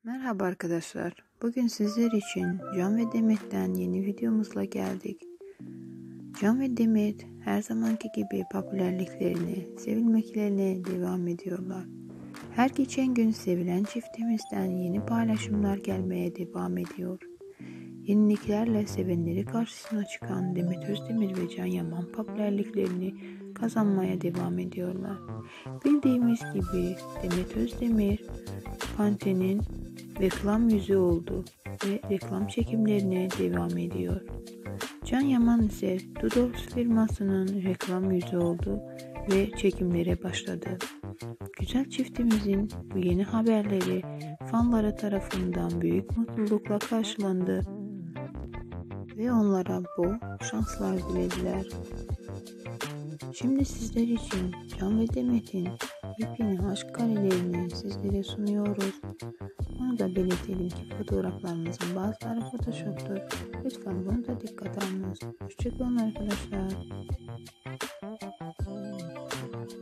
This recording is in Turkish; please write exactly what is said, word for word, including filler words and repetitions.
Merhaba arkadaşlar. Bugün sizler için Can ve Demet'ten yeni videomuzla geldik. Can ve Demet her zamanki gibi popülerliklerini, sevilmeklerine devam ediyorlar. Her geçen gün sevilen çiftimizden yeni paylaşımlar gelmeye devam ediyor. Yeniliklerle sevenleri karşısına çıkan Demet Özdemir ve Can Yaman popülerliklerini kazanmaya devam ediyorlar. Bildiğimiz gibi Demet Özdemir Pantene'in reklam yüzü oldu ve reklam çekimlerine devam ediyor. Can Yaman ise Doodles firmasının reklam yüzü oldu ve çekimlere başladı. Güzel çiftimizin bu yeni haberleri fanları tarafından büyük mutlulukla karşılandı ve onlara bol şanslar dilediler. Şimdi sizler için Can ve Demet'in yepyeni aşk karelerini sizlere sunuyoruz. Onu da belirtelim ki fotoğraflarımızın bazıları photoshop'tur. Lütfen bunu da dikkat alınız. Hoşçakalın arkadaşlar.